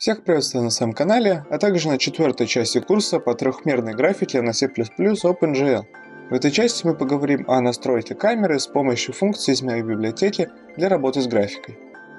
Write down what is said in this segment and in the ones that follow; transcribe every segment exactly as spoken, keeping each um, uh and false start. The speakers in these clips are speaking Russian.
Всех приветствую на своем канале, а также на четвертой части курса по трехмерной графике на C++ OpenGL. В этой части мы поговорим о настройке камеры с помощью функции из моей библиотеки для работы с графикой.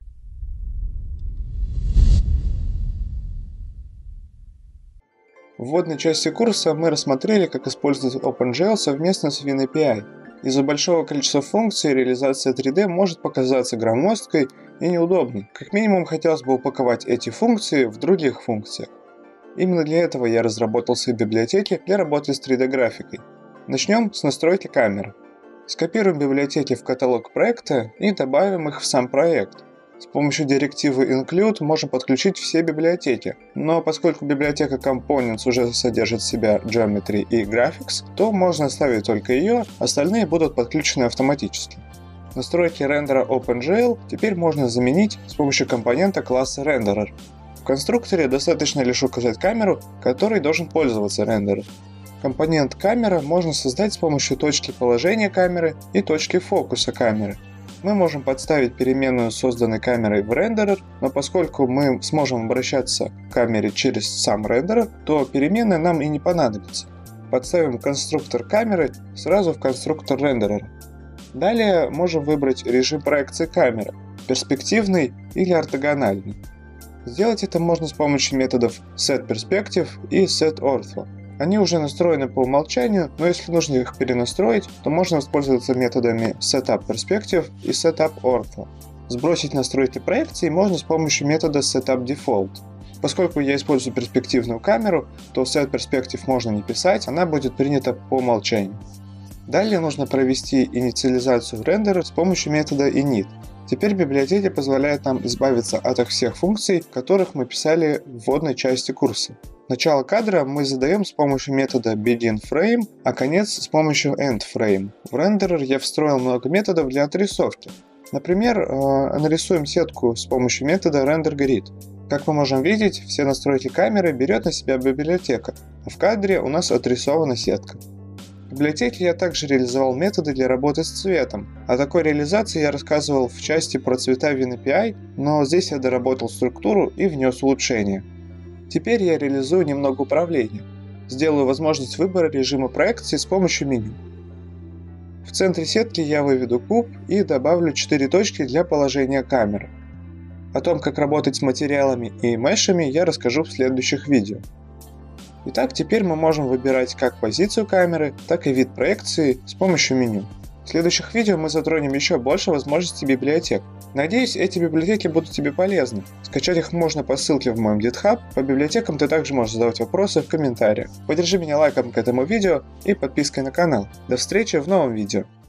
В вводной части курса мы рассмотрели, как использовать OpenGL совместно с WinAPI. Из-за большого количества функций реализация три дэ может показаться громоздкой и неудобной. Как минимум хотелось бы упаковать эти функции в других функциях. Именно для этого я разработал свои библиотеки для работы с три дэ графикой. Начнем с настройки камеры. Скопируем библиотеки в каталог проекта и добавим их в сам проект. С помощью директивы include можем подключить все библиотеки, но поскольку библиотека Components уже содержит в себя Geometry и Graphics, то можно оставить только ее, остальные будут подключены автоматически. Настройки рендера OpenGL теперь можно заменить с помощью компонента класса Renderer. В конструкторе достаточно лишь указать камеру, которой должен пользоваться рендерер. Компонент камера можно создать с помощью точки положения камеры и точки фокуса камеры. Мы можем подставить переменную созданной камерой в рендерер, но поскольку мы сможем обращаться к камере через сам рендерер, то переменная нам и не понадобится. Подставим конструктор камеры сразу в конструктор рендерера. Далее можем выбрать режим проекции камеры – перспективный или ортогональный. Сделать это можно с помощью методов setPerspective и setOrtho. Они уже настроены по умолчанию, но если нужно их перенастроить, то можно воспользоваться методами setUpPerspective и setUpOrtho. Сбросить настройки проекции можно с помощью метода setUpDefault. Поскольку я использую перспективную камеру, то setPerspective можно не писать, она будет принята по умолчанию. Далее нужно провести инициализацию рендера с помощью метода init. Теперь библиотеки позволяют нам избавиться от всех функций, которых мы писали в вводной части курса. Начало кадра мы задаем с помощью метода beginFrame, а конец с помощью endFrame. В рендерер я встроил много методов для отрисовки. Например, нарисуем сетку с помощью метода renderGrid. Как мы можем видеть, все настройки камеры берет на себя библиотека, а в кадре у нас отрисована сетка. В библиотеке я также реализовал методы для работы с цветом. О такой реализации я рассказывал в части про цвета WinAPI, но здесь я доработал структуру и внес улучшения. Теперь я реализую немного управления. Сделаю возможность выбора режима проекции с помощью меню. В центре сетки я выведу куб и добавлю четыре точки для положения камеры. О том, как работать с материалами и мешами, я расскажу в следующих видео. Итак, теперь мы можем выбирать как позицию камеры, так и вид проекции с помощью меню. В следующих видео мы затронем еще больше возможностей библиотек. Надеюсь, эти библиотеки будут тебе полезны. Скачать их можно по ссылке в моем GitHub. По библиотекам ты также можешь задавать вопросы в комментариях. Поддержи меня лайком к этому видео и подпиской на канал. До встречи в новом видео.